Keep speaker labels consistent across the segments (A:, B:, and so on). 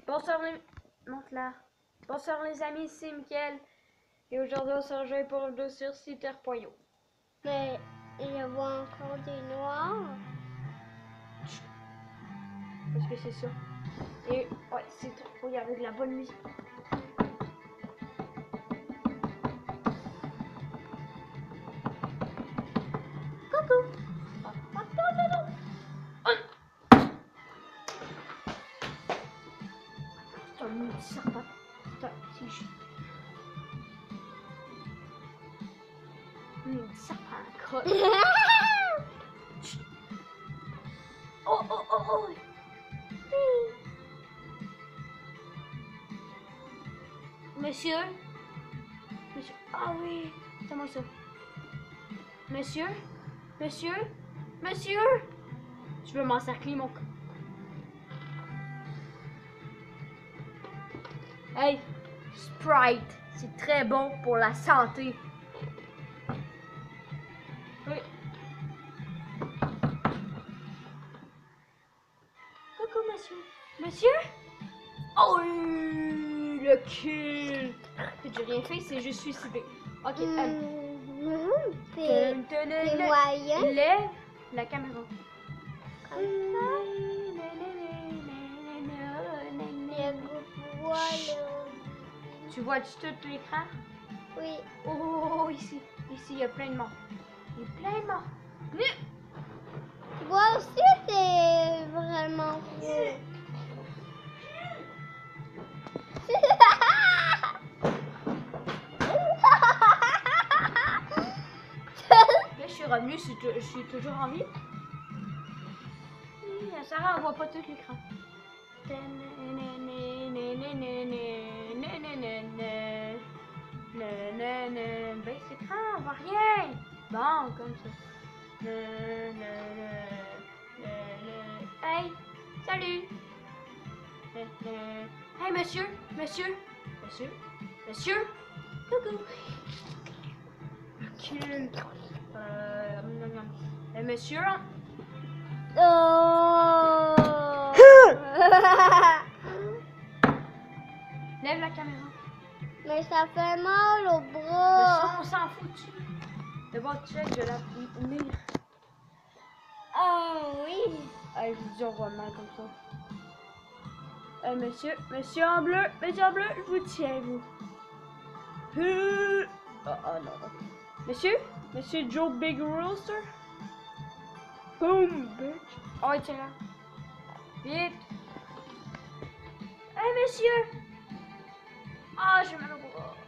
A: Bonsoir les... Monte-la. Bonsoir les amis, c'est Mickaël. Et aujourd'hui on se rejoint pour le dos sur Citer.io.
B: Mais il y a encore des noirs.
A: Parce que c'est ça. Et ouais, c'est trop. Faut y avoir de la bonne musique. Coucou. C'est un petit serpent. Putain, c'est juste. Un serpent à crotte. Oh oh oh oh. Monsieur? Monsieur? Ah oui, c'est moi ça. Monsieur? Monsieur? Monsieur? Je veux m'encercler mon... Hey, Sprite, c'est très bon pour la santé. Oui. Coucou monsieur. Monsieur? Oh oui, le kill. J'ai rien fait, c'est juste suicidé. Ok,
B: C'est moyen.
A: lève la caméra. Tu vois-tu tout l'écran?
B: Oui.
A: Oh, ici, il y a plein de morts. Il y a plein de morts.
B: Tu vois aussi, c'est vraiment gros.
A: Là, je suis revenue, je suis toujours en vie. Sarah, on voit pas tout l'écran. Baisse l'écran, on voit rien. Bon, comme ça. Hey, salut. Hey, monsieur, monsieur, monsieur, monsieur. Coucou. Monsieur.
B: Oh.
A: Lève la caméra.
B: Mais ça fait mal au
A: Le
B: bras.
A: son, on s'en fout dessus. D'abord, check de la mire.
B: Oh oui.
A: Hey, je vous dis, on voit mal comme ça. Monsieur en bleu, je vous tiens, vous. Oh non. Monsieur Joe Big Rooster. Boom, bitch. Oh, tiens là. Vite. Hey, monsieur. Ah, j'ai mal au bras.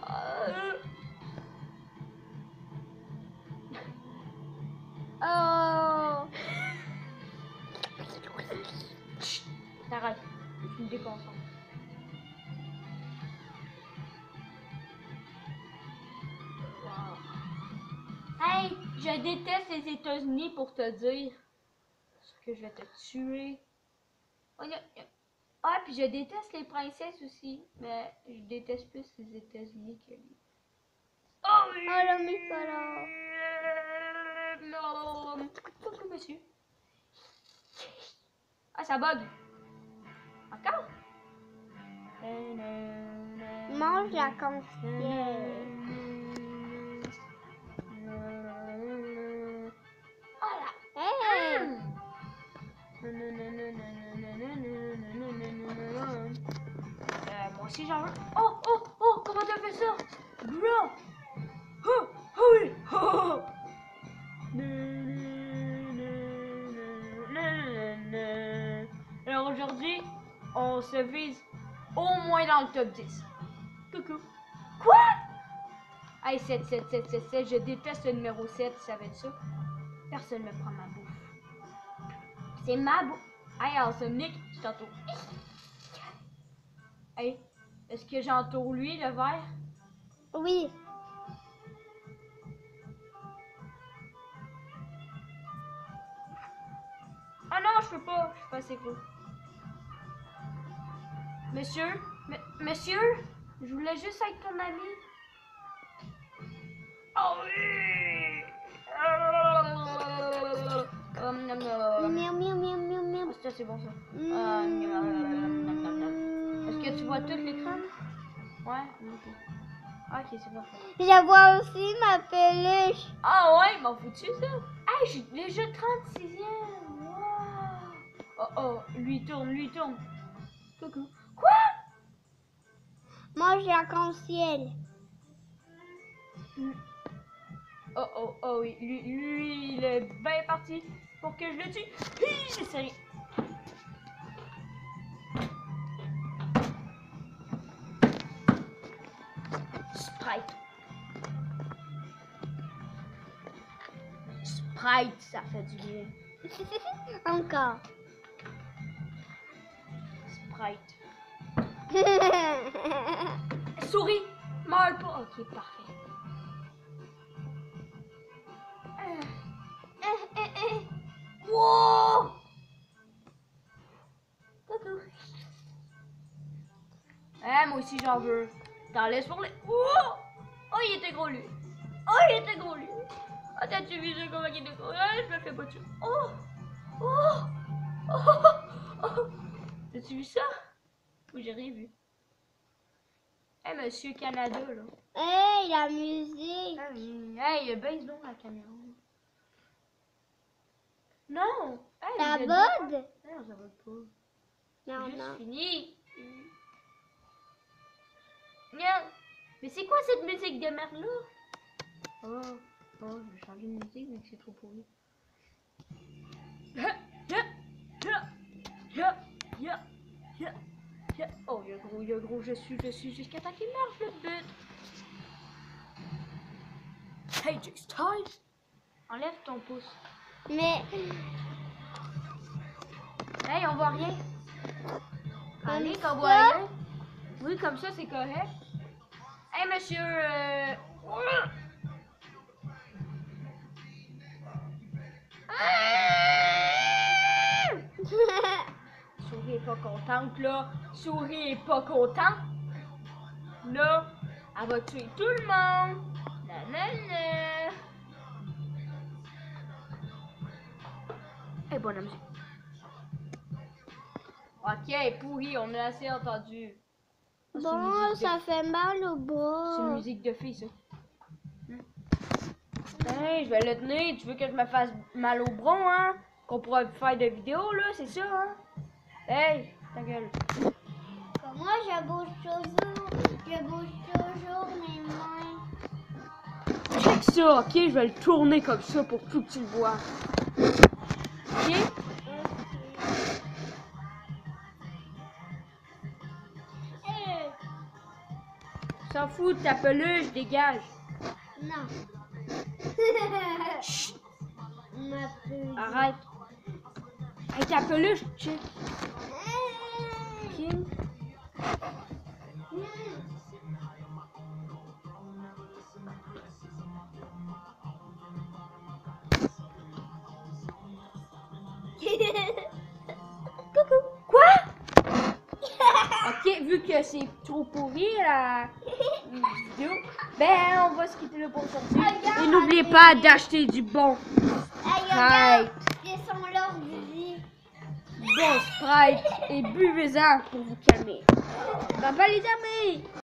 B: Oh.
A: Chut, t'arrêtes. Tu me déconcentres. Hey, je déteste les États-Unis pour te dire. Parce que je vais te tuer. Ah, puis je déteste les princesses aussi. Mais je déteste plus les États-Unis que les... Oh oui!
B: Oh le Nicolas.
A: Non! Coucou, monsieur. Ah, ça bug. Encore?
B: Mange la concierge.
A: Voilà.
B: Hey.
A: Moi aussi j'en veux. Oh, comment t'as fait ça? Bro! Oh, oui! Oh. Alors aujourd'hui, on se vise au moins dans le top 10. Coucou. Quoi? Hey, 7, je déteste le numéro 7, ça va être ça. Personne ne me prend ma bouffe. C'est ma bouffe. Hey, Insomniac, je t'entoure. Hey, est-ce que j'entoure lui, le vert?
B: Oui.
A: Ah non, je peux pas. Je suis pas assez gros. Monsieur? Monsieur? Je voulais juste être ton ami. Oh oui!
B: Miam miam miam miam miam.
A: Ça, c'est bon ça. que tu vois tout l'écran? Ouais, ok. Ok, c'est parfait.
B: Je vois aussi ma peluche.
A: Ah ouais, m'en fous-tu ça? Hey, j'ai déjà 36e! Wow! Oh oh, lui tourne. Coucou. Quoi?
B: Moi, j'ai arc-en-ciel.
A: Oh oui, lui, il est bien parti pour que je le tue. Hi, c'est rien. Sprite, ça fait du bien.
B: Encore.
A: Sprite. Souris, meurs pas. Ok, parfait. Wow! Coucou. Moi aussi j'en veux. T'en laisses pour les. Oh! Oh, il était gros lui. Ah, t'as-tu vu ça comment il était gros? Ah, je me fais pas tuer. Oh! T'as-tu vu ça? Ou j'ai rien vu. Monsieur Canada, là.
B: Hey, la musique.
A: Hey, baisse donc la caméra. Non! Hey,
B: Ça
A: vous êtes
B: bode?
A: bien. Non, ça va pas.
B: Non,
A: Juste
B: non.
A: fini. Non! Mais c'est quoi cette musique de merde là? Oh, je vais changer de musique vu que c'est trop pourri. Oh, il y a gros, je suis jusqu'à temps qu'il meurt le but. Hey, just time! Enlève ton pouce.
B: Mais
A: Hey, on voit rien. Allez,
B: comme
A: qu'on voit
B: ça?
A: rien. Oui, comme ça, c'est correct. Hey, monsieur... Souris est pas contente, là. Souris est pas contente. Là, elle va tuer tout le monde. Nanana. Hey, bonne musique. Ok, pourri, on a assez entendu. Oh,
B: Bon, ça fait mal au
A: C'est une
B: bras.
A: musique de fille, ça. Hey, je vais le tenir. Tu veux que je me fasse mal au bras, hein? Qu'on pourra faire des vidéos, là, c'est ça, hein? Hey, ta gueule.
B: Moi, je bouge toujours mes mains.
A: Check ça, ok? Je vais le tourner comme ça pour tout que tu le vois. Ok? S'en fout de ta peluche, dégage.
B: Non.
A: Chut,
B: Ma peluche.
A: arrête. Hey, ta peluche, check. Ok? Coucou. Quoi? Ok, vu que c'est trop pourri la vidéo, ben on va se quitter là pour sortir. Et n'oubliez pas d'acheter du bon Sprite.
B: Ils sont là, Vivi.
A: Bon Sprite et buvez-en pour vous calmer. Bye bye les amis!